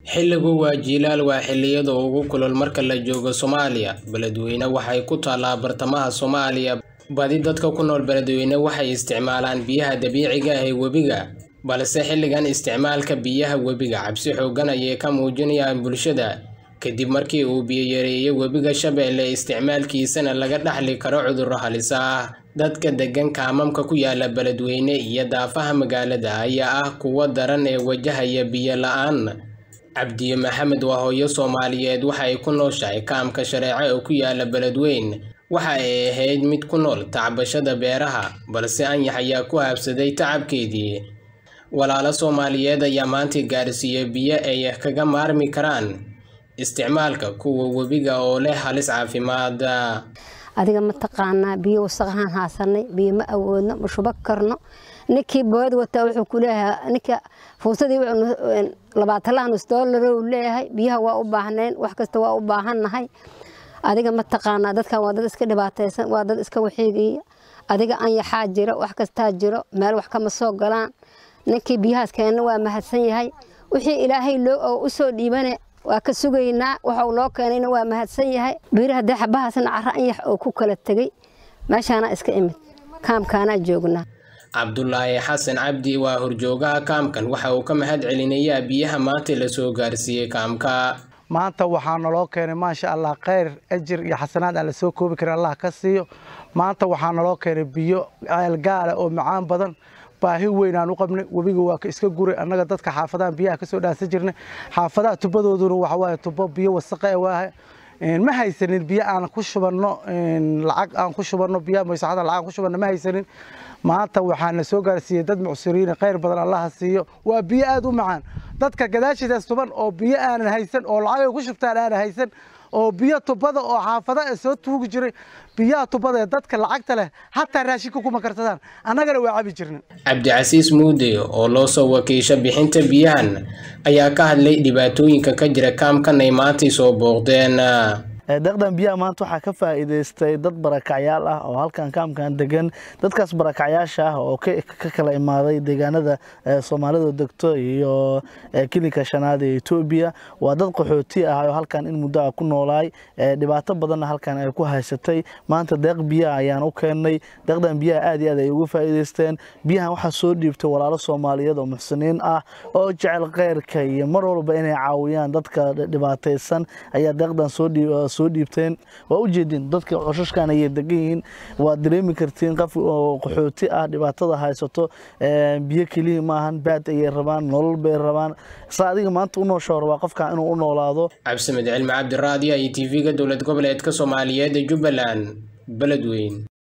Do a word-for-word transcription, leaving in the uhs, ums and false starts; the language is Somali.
xilligu waa jiilaal waa xilliyada ugu kulul marka la joogo Soomaaliya. Beledweyne waxay ku taalaa bartamaha Soomaaliya. Badi dadka ku nool beledweyne waxay isticmaalaan biyaha dabiiciga ah ee webiga, balse xilligan isticmaalka biyaha webiga cabsi xoogan ayay ka muujinayaan bulshada kadib markii uu biyo yareeyay webiga Shabeelle, isticmaalkiisana laga dhaxli karo cudurro halis ah. Dadka degan kaamamka ku yaala beledweyne iyo daafaha magaalada ayaa ah kuwa daran ee wajahaya biyo la'aan. Cabdi Maxamed waa hooyo Soomaaliyeed, waxa ay ku nooshahay kaamka Shareeco oo ku yaala beledweyne. Waxa ay ahayd mid ku nool tacbashada beeraha, balse anyax ayaa ku habsaday tacabkeedii. Walaalo Soomaaliyeed ayaa maanta gaarsiiyay biyo ay kaga maarmi karaan isticmaalka kuwa webiga oo leh halis caafimaad. adiga ma taqaanaa biyo wasaqahan haasanay, biyo ma awoodno, ma shuba karno. ninkii bood wata wuxuu ku leeyahay ninka fuusadii labaatan dollar uu leeyahay, biyaha waa u baahneen, wax kasta waa u baahannahay. adiga ma taqaanaa dadkan waa dad iska dhibaataysan, waa dad iska waxiigaya. adiga anyaxaa jiro, wax kastaa jiro, meel wax kama soo galaan. ninkii biyahaas keenna waa mahadsan yahay. wixii ilaahay loo u soo dhiibane waa ka sugaynaa, waxa uu loo keenayna waa mahadsan yahay. biiraha daxbahaasna carra anyax oo ku kala tagay meeshaana iska imid kaamkaana joognaa. Cabdullaahi Xasan Cabdi waa horjoogaha kaamkan, waxa uu ka mahad celinayaa biyaha maanta la soo gaarsiiyay kaamka. maanta waxaa naloo keenay maasha Allah khayr ajir iyo xasanaad aan la soo koobi karin Allah ka siiyo. maanta waxaa naloo keenay biyo ceel gaala oo macaan badan. baahi weyn aan u qabnay, webiga waa ka iska guray. annaga dadka xaafadaha biyaha ka soo dhaansan jirnay, xaafadaha tubadooduna waxa waaye tubo biyo wasaq ah waa ma haysanin biyo aan ku shubanno, lacag aan ku shubanno, biyo maysacada lacag ku shubanno ma haysanin. maanta waxaa na soo gaarsiiyay dad mucsiriin khayr badan Allah siiyo. waa biyo aad u macaan. dadka gadaashiisa tuban oo biyo aan haysan oo lacag ku shubtaan aan haysan oo biyo tubada oo xaafadaha soo tuugi jiray, biyaha tubada dadka lacagta leh hatta raashinka kuma karsadaan, annagana waa cabi jirnay. Cabdi Casiis Muude oo loo soo wakiisha bixinta biyahan ayaa ka hadlay dhibaatooyinka ka jira kaamkan ay maanta soo booqdeen. deeqdan biyaha maanta waxaa ka faa'iideystay dad barakacyaal ah oo halkan kaamkan degan. dadkaas barakacyaasha ah oo ka kala imaaday deegaanada Soomaalida degto iyo kilinka shanaad ee Itoobiya. waa dad qaxooti ah oo halkan in muddo ah ku noolaay, dhibaato badan halkan ay ku haysatay. maanta deeq biyaha ayaan u keenay. deeqdan biyaha aad iyo aad ay ugu faa'iideysteen. biyahan waxaa soo dhiibtay walaalo Soomaaliyeed oo muxsiniin ah oo jecel khayrka iyo mar walba inay caawiyaan dadka dhibaataysan ayaa deeqdan soo dhiibay soo dhiibteen. waa u jeedin dadka qoshashkan ay degan yihiin, waa dareemi kartiin qof oo qaxooti ah dhibaatada haysato. biyo kaliya maahan, baad ay rabaan, nolol bay rabaan. saadiga maanta u noosho waa qofka inuu u noolaado. Cabdi Cilmi Cabdi Raadiyo, T V-ga dowlad goboleedka Soomaaliyeed ee Jubbaland, beledweyne.